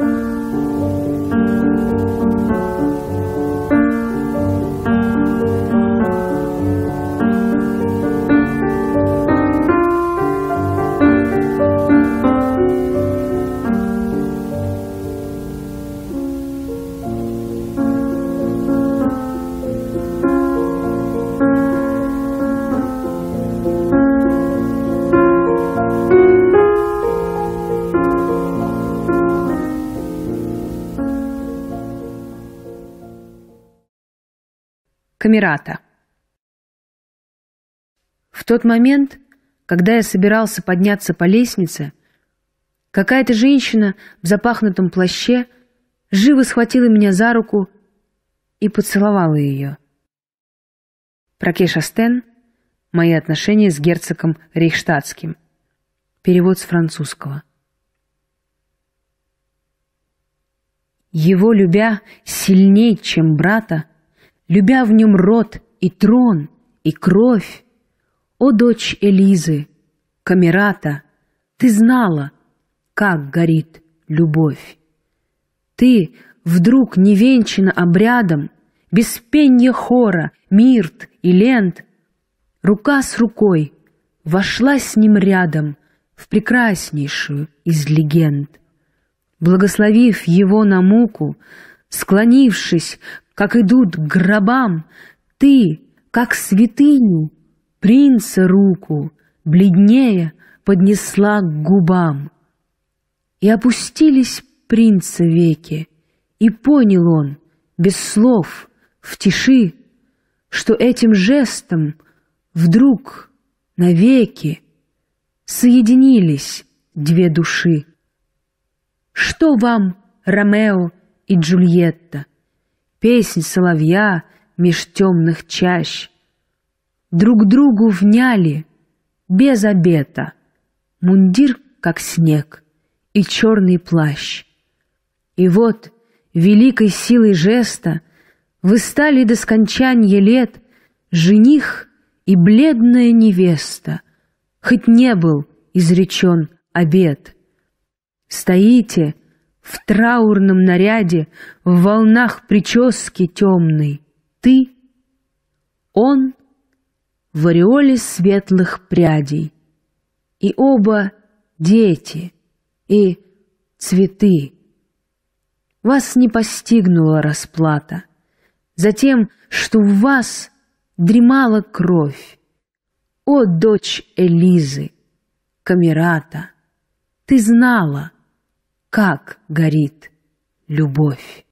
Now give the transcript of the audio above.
Камерата. В тот момент, когда я собирался подняться по лестнице, какая-то женщина в запахнутом плаще живо схватила меня за руку и поцеловала ее. Праке Шастен. Мои отношения с герцогом Рейхштадтским. Перевод с французского. Его любя сильней, чем брата, любя в нем род и трон и кровь, о дочь Элизы, Камерата, ты знала, как горит любовь. Ты, вдруг не венчана обрядом, без пенья хора, мирт и лент, рука с рукой вошла с ним рядом в прекраснейшую из легенд. Благословив его на муку, склонившись, как идут к гробам, ты, как святыню, принца руку, бледнее поднесла к губам. И опустились принца веки, и понял он, без слов, в тиши, что этим жестом вдруг навеки соединились две души. Что вам, Ромео и Джульетта, песнь соловья меж темных чащ, друг другу вняли без обета мундир, как снег, и черный плащ. И вот великой силой жеста вы стали до скончанья лет жених и бледная невеста, хоть не был изречен обет. Стоите в траурном наряде, в волнах прически темной. Ты, он в ореоле светлых прядей, и оба дети, и цветы. Вас не постигнула расплата за тем, что в вас дремала кровь. О, дочь Элизы, Камерата, ты знала, как горит любовь.